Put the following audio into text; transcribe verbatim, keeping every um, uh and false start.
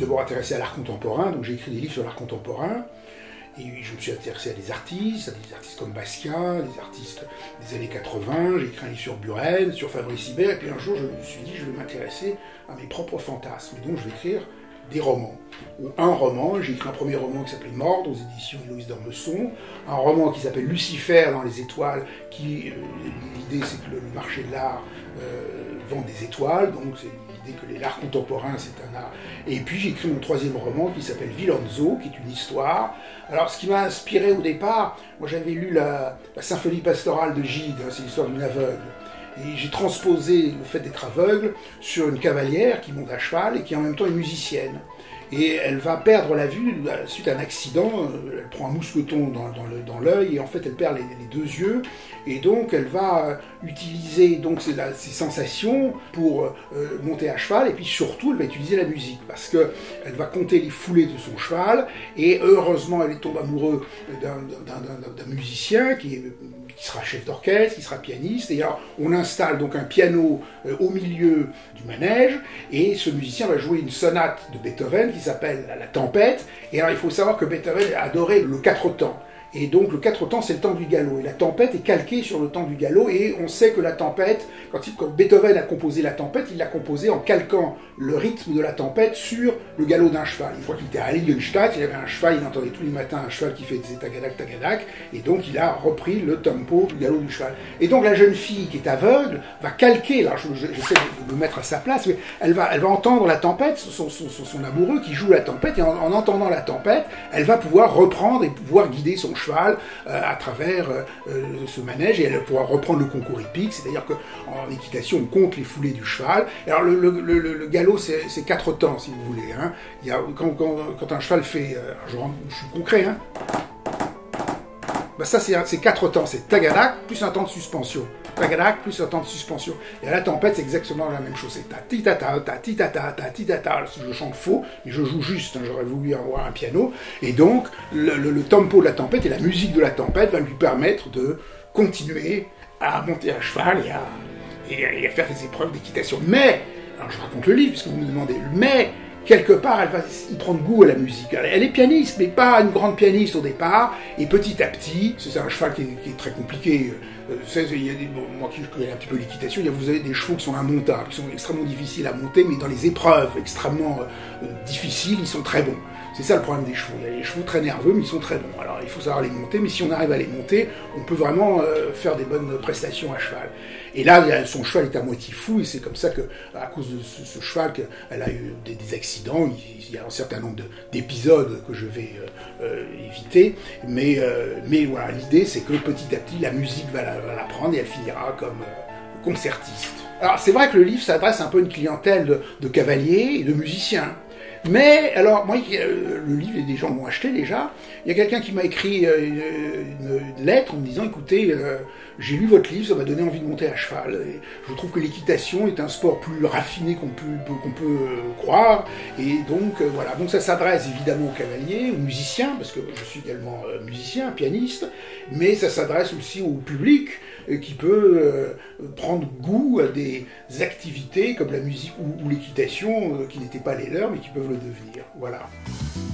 d'abord intéressé à l'art contemporain, donc j'ai écrit des livres sur l'art contemporain. Et je me suis intéressé à des artistes, à des artistes comme Basquiat, des artistes des années quatre-vingts, j'ai écrit un livre sur Buren, sur Fabrice Hibert, et puis un jour je me suis dit je vais m'intéresser à mes propres fantasmes, et donc je vais écrire des romans. Ou un roman, j'ai écrit un premier roman qui s'appelait Mordre aux éditions Héloïse d'Ormesson, un roman qui s'appelle Lucifer dans les étoiles, qui, euh, l'idée c'est que le, le marché de l'art euh, vend des étoiles, donc c'est l'idée que l'art contemporain c'est un art. Et puis j'ai écrit mon troisième roman qui s'appelle Villanzo, qui est une histoire. Alors ce qui m'a inspiré au départ, moi j'avais lu la, la symphonie pastorale de Gide, hein, c'est l'histoire d'une aveugle. Et j'ai transposé le fait d'être aveugle sur une cavalière qui monte à cheval et qui en même temps est musicienne. Et elle va perdre la vue suite à un accident, elle prend un mousqueton dans, dans l'œil et en fait elle perd les, les deux yeux. Et donc elle va utiliser donc ses, ses sensations pour euh, monter à cheval, et puis surtout elle va utiliser la musique parce qu'elle va compter les foulées de son cheval, et heureusement elle tombe amoureuse d'un musicien qui est... qui sera chef d'orchestre, qui sera pianiste, et alors on installe donc un piano euh, au milieu du manège, et ce musicien va jouer une sonate de Beethoven qui s'appelle La Tempête, et alors il faut savoir que Beethoven adorait le quatre temps, et donc le quatre temps c'est le temps du galop, et la tempête est calquée sur le temps du galop, et on sait que la tempête, quand, il, quand Beethoven a composé la tempête, il l'a composé en calquant le rythme de la tempête sur le galop d'un cheval. Je crois qu'il était à Heiligenstadt, il avait un cheval, il entendait tous les matins un cheval qui fait des tagadak tagadak, et donc il a repris le tempo du galop du cheval. Et donc la jeune fille qui est aveugle va calquer, là j'essaie de me mettre à sa place, mais elle va, elle va entendre la tempête, son, son, son, son amoureux qui joue la tempête, et en, en entendant la tempête, elle va pouvoir reprendre et pouvoir guider son cheval euh, à travers euh, ce manège, et elle pourra reprendre le concours hippique, c'est-à-dire qu'en équitation on compte les foulées du cheval. Alors le, le, le, le galop c'est quatre temps si vous voulez, hein. Il y a, quand, quand, quand un cheval fait, euh, je, rends, je suis concret, hein. Ben ça c'est quatre temps, c'est tagadak plus un temps de suspension. Tagadak plus un temps de suspension. Et à la tempête, c'est exactement la même chose. C'est ta ti ta ta ta ti ta ta ta ti ta ta. Je chante faux, mais je joue juste. Hein. J'aurais voulu avoir un piano. Et donc, le, le, le tempo de la tempête et la musique de la tempête va lui permettre de continuer à monter à cheval et à, et à, et à faire des épreuves d'équitation. Mais, alors je raconte le livre, puisque vous me demandez, mais quelque part, elle va y prendre goût à la musique. Elle est pianiste, mais pas une grande pianiste au départ. Et petit à petit, c'est un cheval qui est, qui est très compliqué. Euh, il y a des, bon, moi qui connais un petit peu l'équitation, vous avez des chevaux qui sont immontables, qui sont extrêmement difficiles à monter, mais dans les épreuves extrêmement euh, difficiles, ils sont très bons. C'est ça le problème des chevaux. Il y a des chevaux très nerveux, mais ils sont très bons. Alors il faut savoir les monter, mais si on arrive à les monter, on peut vraiment euh, faire des bonnes prestations à cheval. Et là, son cheval est à moitié fou, et c'est comme ça que, à cause de ce, ce cheval, qu'elle a eu des, des accidents. Il, il y a un certain nombre d'épisodes que je vais euh, euh, éviter. Mais, euh, mais voilà, l'idée, c'est que petit à petit, la musique va la, va la prendre et elle finira comme euh, concertiste. Alors c'est vrai que le livre s'adresse un peu à une clientèle de, de cavaliers et de musiciens. Mais, alors, moi, le livre, des gens l'ont acheté déjà. Il y a quelqu'un qui m'a écrit une, une lettre en me disant, écoutez, euh, j'ai lu votre livre, ça m'a donné envie de monter à cheval. Et je trouve que l'équitation est un sport plus raffiné qu'on peut, qu'on peut euh, croire. Et donc, euh, voilà. Donc ça s'adresse évidemment aux cavaliers, aux musiciens, parce que je suis également euh, musicien, pianiste, mais ça s'adresse aussi au public euh, qui peut euh, prendre goût à des activités comme la musique ou, ou l'équitation, euh, qui n'étaient pas les leurs, mais qui peuvent le devenir. Voilà.